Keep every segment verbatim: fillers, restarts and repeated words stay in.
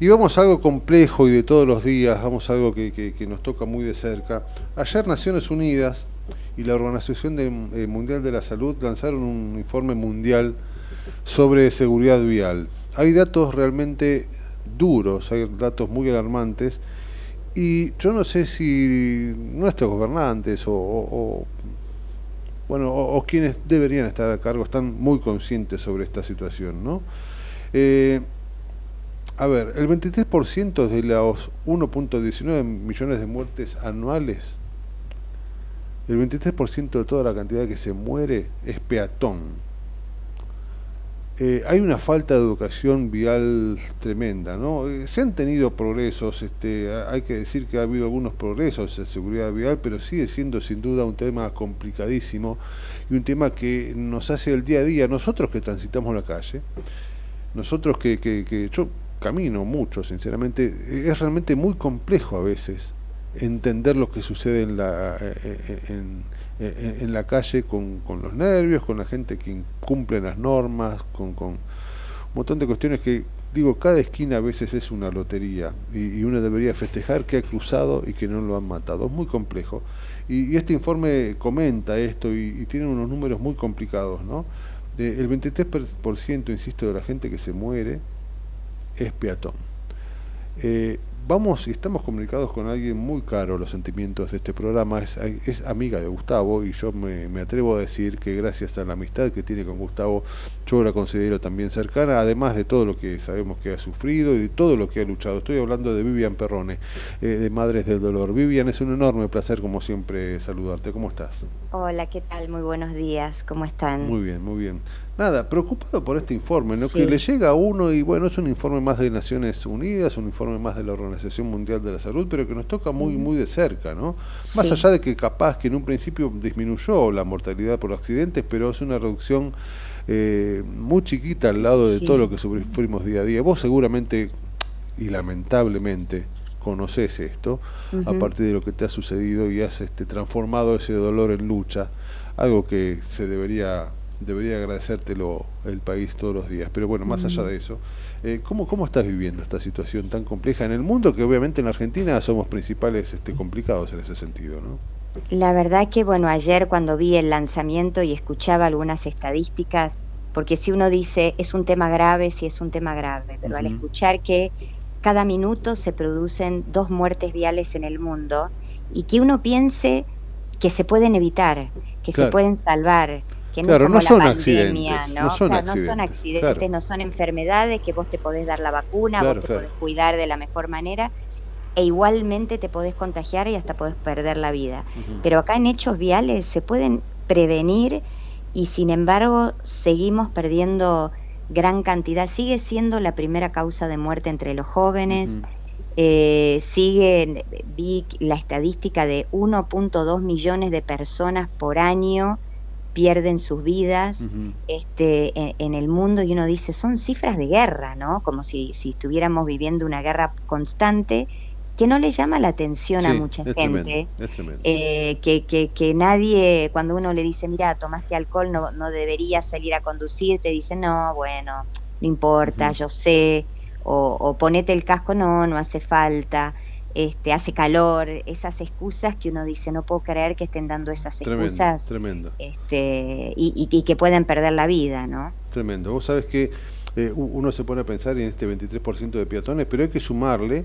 Y vamos a algo complejo y de todos los días, vamos a algo que, que, que nos toca muy de cerca. Ayer Naciones Unidas y la Organización de, eh, Mundial de la Salud lanzaron un informe mundial sobre seguridad vial. Hay datos realmente duros, hay datos muy alarmantes, y yo no sé si nuestros gobernantes o, o, o bueno, o, o quienes deberían estar a cargo están muy conscientes sobre esta situación, ¿no? Eh, a ver, el veintitrés por ciento de los uno punto diecinueve millones de muertes anuales, el veintitrés por ciento de toda la cantidad que se muere es peatón. Eh, hay una falta de educación vial tremenda, ¿no? Eh, se han tenido progresos, este, hay que decir que ha habido algunos progresos en seguridad vial, pero sigue siendo sin duda un tema complicadísimo y un tema que nos hace el día a día, nosotros que transitamos la calle, nosotros que, que, que yo camino mucho, sinceramente, es realmente muy complejo a veces entender lo que sucede en la, en, en, en la calle con, con los nervios, con la gente que incumple las normas, con, con un montón de cuestiones que, digo, cada esquina a veces es una lotería y, y uno debería festejar que ha cruzado y que no lo han matado. Es muy complejo. Y, y este informe comenta esto y, y tiene unos números muy complicados, ¿no? De, el veintitrés por ciento, insisto, de la gente que se muere es peatón. Eh, vamos y estamos comunicados con alguien muy caro, los sentimientos de este programa, es, es amiga de Gustavo y yo me, me atrevo a decir que gracias a la amistad que tiene con Gustavo, yo la considero también cercana, además de todo lo que sabemos que ha sufrido y de todo lo que ha luchado. Estoy hablando de Vivian Perrone, eh, de Madres del Dolor. Vivian, es un enorme placer como siempre saludarte. ¿Cómo estás? Hola, ¿qué tal? Muy buenos días, ¿cómo están? Muy bien, muy bien. Nada, preocupado por este informe, ¿no? Que le Sí, llega a uno y bueno, es un informe más de Naciones Unidas, un informe más de la Organización Mundial de la Salud, pero que nos toca muy, ujú, muy de cerca, ¿no? Más sí, allá de que capaz que en un principio disminuyó la mortalidad por accidentes, pero es una reducción eh, muy chiquita al lado de todo lo sí, que sufrimos día a día. Vos seguramente, y lamentablemente, conoces esto, a ujú, partir de lo que te ha sucedido y has este, transformado ese dolor en lucha, algo que se debería debería agradecértelo el país todos los días. Pero bueno, más allá ujú. de eso, eh, ¿cómo, ¿cómo estás viviendo esta situación tan compleja en el mundo, que obviamente en la Argentina somos principales este, complicados en ese sentido, ¿no? La verdad que, bueno, ayer cuando vi el lanzamiento y escuchaba algunas estadísticas, porque si uno dice es un tema grave, sí es un tema grave, pero al Ujú. escuchar que cada minuto se producen dos muertes viales en el mundo y que uno piense que se pueden evitar, que se Claro, pueden salvar, que no es claro, no como la son pandemia, accidentes, no ¿no? son Claro, no son accidentes, claro, accidentes, no son enfermedades que vos te podés dar la vacuna, vos claro, te claro. podés cuidar de la mejor manera e igualmente te podés contagiar y hasta podés perder la vida. Ujú. Pero acá en hechos viales se pueden prevenir y sin embargo seguimos perdiendo gran cantidad. Sigue siendo la primera causa de muerte entre los jóvenes. Ujú. Eh, sigue, vi la estadística de uno punto dos millones de personas por año pierden sus vidas Ujú. este, en, en el mundo y uno dice, son cifras de guerra, ¿no? Como si, si estuviéramos viviendo una guerra constante que no le llama la atención a Sí, mucha es tremendo, gente, es tremendo. eh, que, que, que nadie, cuando uno le dice, mira, tomaste alcohol, no, no deberías salir a conducir, te dicen, no, bueno, no importa, Ujú. yo sé, o, o ponete el casco, no, no hace falta, este, hace calor, esas excusas que uno dice, no puedo creer que estén dando esas Tremendo, excusas, tremendo. este, y, y, y que pueden perder la vida, ¿no? Tremendo. Vos sabés que eh, uno se pone a pensar en este veintitrés por ciento de peatones, pero hay que sumarle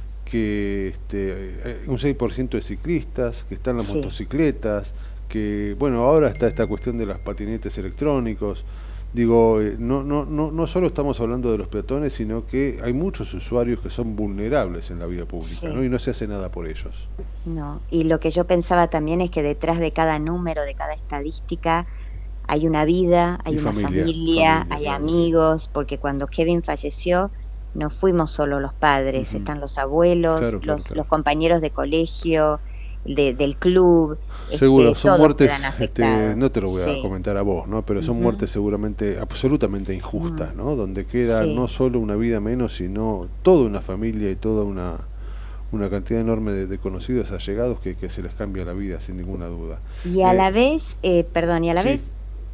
que este, un seis por ciento de ciclistas, que están las Sí. motocicletas, que bueno, ahora está esta cuestión de las patinetes electrónicos. Digo, eh, no, no, no, no solo estamos hablando de los peatones, sino que hay muchos usuarios que son vulnerables en la vía pública, ¿no? Sí. Y no se hace nada por ellos. No, y lo que yo pensaba también es que detrás de cada número, de cada estadística, hay una vida, Y hay una familia, familia, familia, hay claro que sí. amigos, porque cuando Kevin falleció, no fuimos solo los padres, Ujú. están los abuelos, Claro, claro, los, claro. los compañeros de colegio, de- del club, Seguro, este, son todos muertes, quedan este, afectados. no te lo voy a Sí. comentar a vos, ¿no? Pero son Ujú, muertes seguramente absolutamente mm, injustas, ¿no? Donde queda no sí. solo una vida menos, sino toda una familia y toda una, una cantidad enorme de, de conocidos allegados que, que se les cambia la vida, sin ninguna duda. Y a Eh, la vez, eh, perdón, y a la sí, vez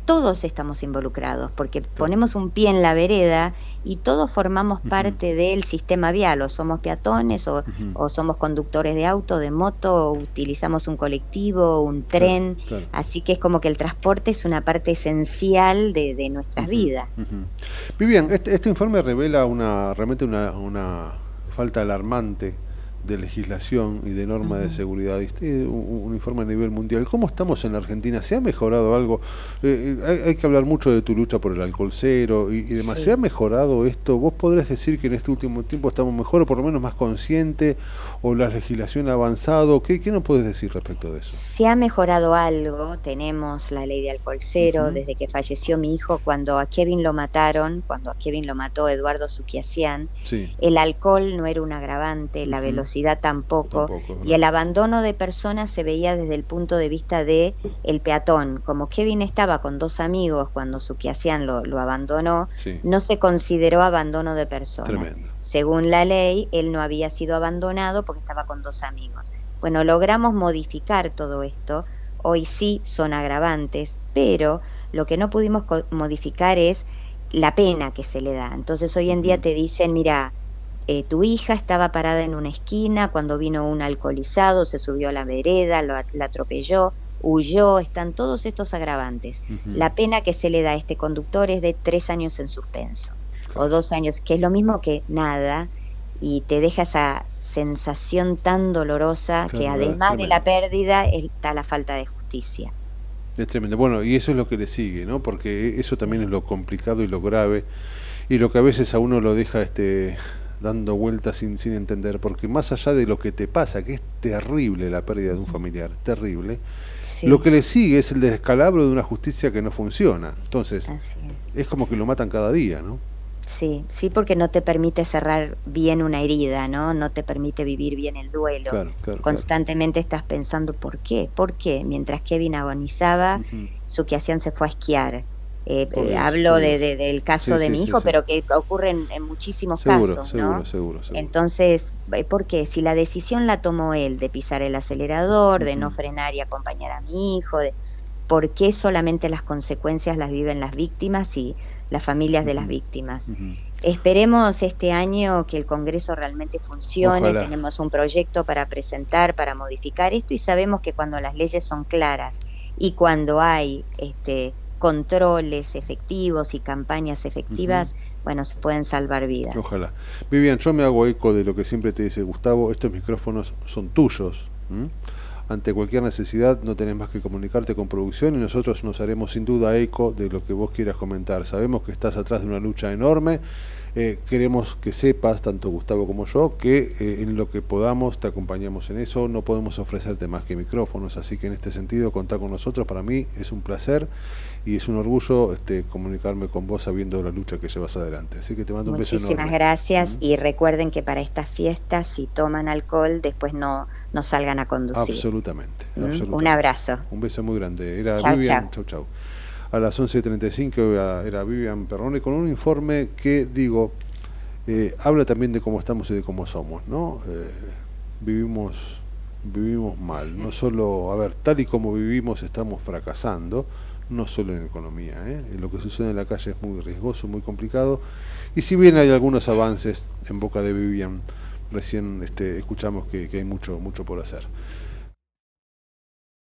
todos estamos involucrados, porque ponemos un pie en la vereda y todos formamos Ujú. parte del sistema vial, o somos peatones, o, Ujú. o somos conductores de auto, de moto, o utilizamos un colectivo, un Claro, tren, claro. así que es como que el transporte es una parte esencial de, de nuestras Ujú, vidas. ujú. Vivian, este, este informe revela una realmente una, una falta alarmante de legislación y de normas de Ujú. seguridad. Este, un, un informe a nivel mundial. ¿Cómo estamos en la Argentina? ¿Se ha mejorado algo? Eh, eh, hay, hay que hablar mucho de tu lucha por el alcohol cero y, y demás. ¿Se ha Sí. mejorado esto? ¿Vos podrás decir que en este último tiempo estamos mejor o por lo menos más conscientes? ¿O la legislación ha avanzado? ¿Qué, qué nos puedes decir respecto de eso? Se ha mejorado algo, tenemos la ley de alcohol cero, Ujú. desde que falleció mi hijo, cuando a Kevin lo mataron, cuando a Kevin lo mató Eduardo Suquiasian, Sí. el alcohol no era un agravante, la Ujú. velocidad tampoco, Tampoco, es y el verdad. abandono de personas se veía desde el punto de vista de el peatón. Como Kevin estaba con dos amigos cuando Suquiasian lo, lo abandonó, Sí. no se consideró abandono de personas. Tremendo. Según la ley, él no había sido abandonado porque estaba con dos amigos. Bueno, logramos modificar todo esto, hoy sí son agravantes, pero lo que no pudimos modificar es la pena que se le da. Entonces hoy en Ujú. día te dicen, mira, eh, tu hija estaba parada en una esquina cuando vino un alcoholizado, se subió a la vereda, lo, la atropelló, huyó, están todos estos agravantes. Ujú. La pena que se le da a este conductor es de tres años en suspenso, Claro. o dos años, que es lo mismo que nada, y te deja esa sensación tan dolorosa que Claro, además de tremendo. la pérdida está la falta de justicia. Es tremendo. Bueno, y eso es lo que le sigue, ¿no? Porque eso también es lo complicado y lo grave y lo que a veces a uno lo deja este dando vueltas sin, sin entender, porque más allá de lo que te pasa, que es terrible la pérdida de un familiar, terrible, Sí, lo que le sigue es el descalabro de una justicia que no funciona. Entonces, así es. es como que lo matan cada día, ¿no? Sí, sí, porque no te permite cerrar bien una herida, ¿no? No te permite vivir bien el duelo. Claro, claro, claro. Constantemente estás pensando, ¿por qué? ¿Por qué? Mientras Kevin agonizaba, Ujú. Suquiasian se fue a esquiar. Eh, Por eh, Dios, hablo por de, Dios. de- del caso Sí, de sí, mi sí, hijo, sí. pero que ocurre en, en muchísimos Seguro, casos, seguro, ¿no? seguro, seguro. Entonces, eh, ¿por qué? Si la decisión la tomó él de pisar el acelerador, de no Ujú. frenar y acompañar a mi hijo, de, ¿por qué solamente las consecuencias las viven las víctimas y las familias de las Ujú. víctimas? Ujú. Esperemos este año que el Congreso realmente funcione, Ojalá. tenemos un proyecto para presentar, para modificar esto, y sabemos que cuando las leyes son claras y cuando hay este, controles efectivos y campañas efectivas, Ujú. bueno, se pueden salvar vidas. Ojalá. Vivian, yo me hago eco de lo que siempre te dice Gustavo, estos micrófonos son tuyos. ¿m? Ante cualquier necesidad no tenés más que comunicarte con producción y nosotros nos haremos sin duda eco de lo que vos quieras comentar. Sabemos que estás atrás de una lucha enorme, eh, queremos que sepas, tanto Gustavo como yo, que eh, en lo que podamos te acompañamos en eso, no podemos ofrecerte más que micrófonos, así que en este sentido contá con nosotros, para mí es un placer y es un orgullo este, comunicarme con vos sabiendo la lucha que llevas adelante. Así que te mando un beso enorme. Muchísimas gracias ¿Mm? y recuerden que para estas fiestas, si toman alcohol, después no, no salgan a conducir. Absolutamente, ¿Mm? absolutamente. Un abrazo. Un beso muy grande. Era Chau, Vivian, chau. chau, chau. A las once treinta y cinco era, era Vivian Perrone con un informe que, digo, eh, habla también de cómo estamos y de cómo somos, ¿no? Eh, vivimos, vivimos mal, no solo, a ver, tal y como vivimos estamos fracasando, no solo en economía, ¿eh? Lo que sucede en la calle es muy riesgoso, muy complicado, y si bien hay algunos avances en boca de Vivian, recién este, escuchamos que, que hay mucho, mucho por hacer.